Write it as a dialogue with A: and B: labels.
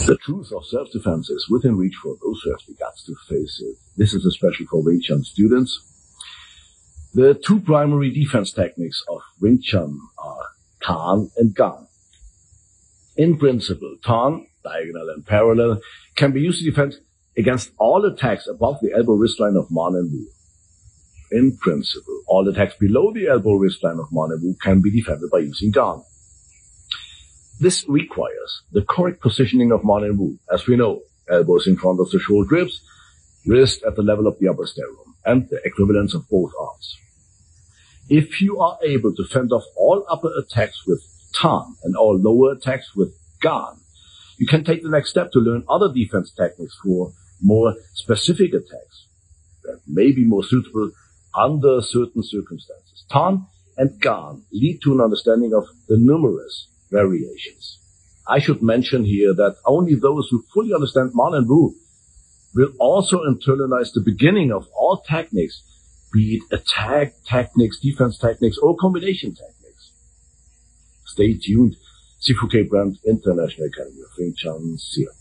A: The truth of self-defense is within reach for those who have the guts to face it. This is especially for Wing Chun students. The two primary defense techniques of Wing Chun are Tan and Gan. In principle, Tan, diagonal and parallel, can be used to defend against all attacks above the elbow wrist line of Man and Wu. In principle, all attacks below the elbow wrist line of Man and Wu can be defended by using Gan. This requires the correct positioning of Man and Wu. As we know, elbows in front of the shoulder ribs, wrist at the level of the upper sternum, and the equivalence of both arms. If you are able to fend off all upper attacks with Tan and all lower attacks with Gan, you can take the next step to learn other defense techniques for more specific attacks that may be more suitable under certain circumstances. Tan and Gan lead to an understanding of the numerous variations. I should mention here that only those who fully understand Man and Wu will also internalize the beginning of all techniques, be it attack techniques, defense techniques, or combination techniques. Stay tuned. Sifu K. Brandt, International Academy of Wing Chun, Seattle.